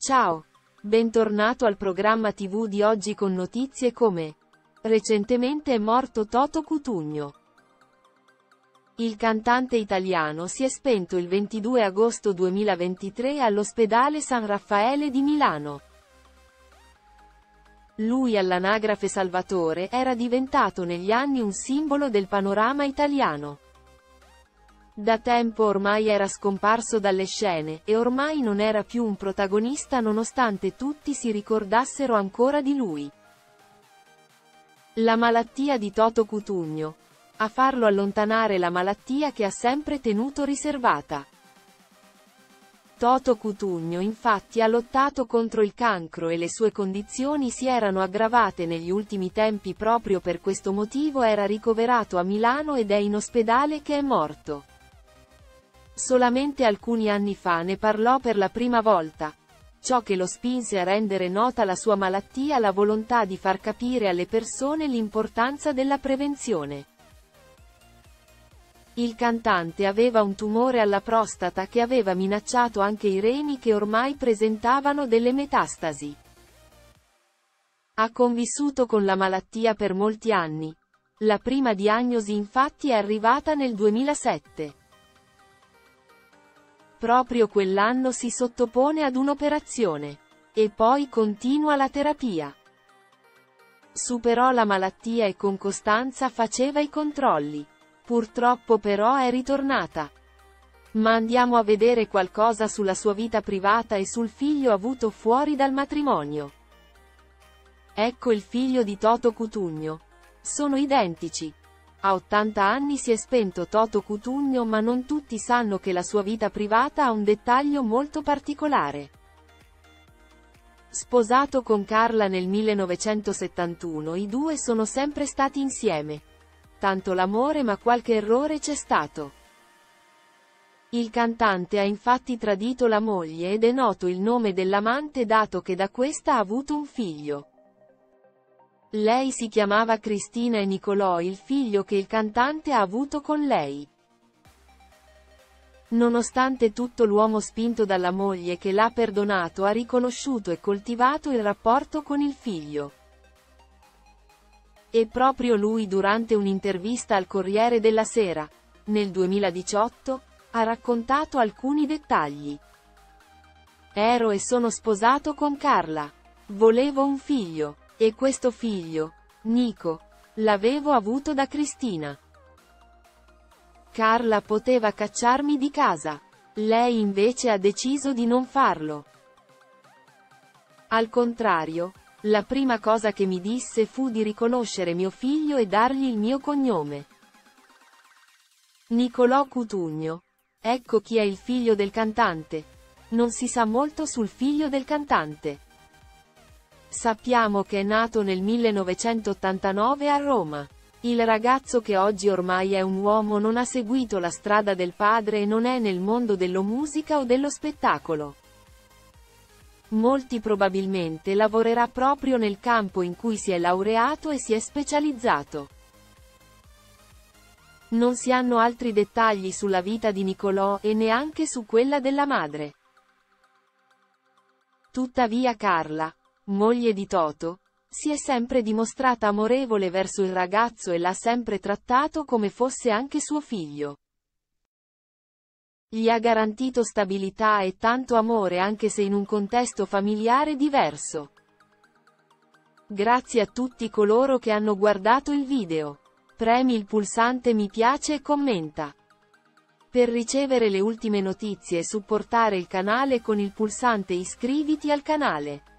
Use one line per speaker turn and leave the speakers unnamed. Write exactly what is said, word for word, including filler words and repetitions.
Ciao! Bentornato al programma tivù di oggi con notizie come: recentemente è morto Toto Cutugno. Il cantante italiano si è spento il ventidue agosto duemilaventitré all'ospedale San Raffaele di Milano. Lui all'anagrafe Salvatore era diventato negli anni un simbolo del panorama italiano. Da tempo ormai era scomparso dalle scene, e ormai non era più un protagonista nonostante tutti si ricordassero ancora di lui. La malattia di Toto Cutugno. A farlo allontanare la malattia che ha sempre tenuto riservata. Toto Cutugno infatti ha lottato contro il cancro e le sue condizioni si erano aggravate negli ultimi tempi. Proprio per questo motivo era ricoverato a Milano ed è in ospedale che è morto. Solamente alcuni anni fa ne parlò per la prima volta. Ciò che lo spinse a rendere nota la sua malattia, la volontà di far capire alle persone l'importanza della prevenzione. Il cantante aveva un tumore alla prostata che aveva minacciato anche i reni, che ormai presentavano delle metastasi. Ha convissuto con la malattia per molti anni. La prima diagnosi infatti è arrivata nel duemilasette. Proprio quell'anno si sottopone ad un'operazione. E poi continua la terapia. Superò la malattia e con costanza faceva i controlli. Purtroppo però è ritornata. Ma andiamo a vedere qualcosa sulla sua vita privata e sul figlio avuto fuori dal matrimonio. Ecco il figlio di Toto Cutugno. Sono identici. A ottanta anni si è spento Toto Cutugno, ma non tutti sanno che la sua vita privata ha un dettaglio molto particolare. Sposato con Carla nel millenovecentosettantuno, i due sono sempre stati insieme. Tanto l'amore, ma qualche errore c'è stato. Il cantante ha infatti tradito la moglie ed è noto il nome dell'amante, dato che da questa ha avuto un figlio. Lei si chiamava Cristina e Nicolò il figlio che il cantante ha avuto con lei. Nonostante tutto, l'uomo spinto dalla moglie che l'ha perdonato ha riconosciuto e coltivato il rapporto con il figlio. E proprio lui, durante un'intervista al Corriere della Sera, nel duemiladiciotto, ha raccontato alcuni dettagli. Ero e sono sposato con Carla. Volevo un figlio. E questo figlio, Nico, l'avevo avuto da Cristina. Carla poteva cacciarmi di casa. Lei invece ha deciso di non farlo. Al contrario, la prima cosa che mi disse fu di riconoscere mio figlio e dargli il mio cognome. Nicolò Cutugno. Ecco chi è il figlio del cantante. Non si sa molto sul figlio del cantante. Sappiamo che è nato nel millenovecentottantanove a Roma. Il ragazzo, che oggi ormai è un uomo, non ha seguito la strada del padre e non è nel mondo della musica o dello spettacolo. Molti probabilmente lavorerà proprio nel campo in cui si è laureato e si è specializzato. Non si hanno altri dettagli sulla vita di Nicolò e neanche su quella della madre. Tuttavia Carla, moglie di Toto, si è sempre dimostrata amorevole verso il ragazzo e l'ha sempre trattato come fosse anche suo figlio. Gli ha garantito stabilità e tanto amore, anche se in un contesto familiare diverso. Grazie a tutti coloro che hanno guardato il video. Premi il pulsante mi piace e commenta. Per ricevere le ultime notizie e supportare il canale con il pulsante iscriviti al canale.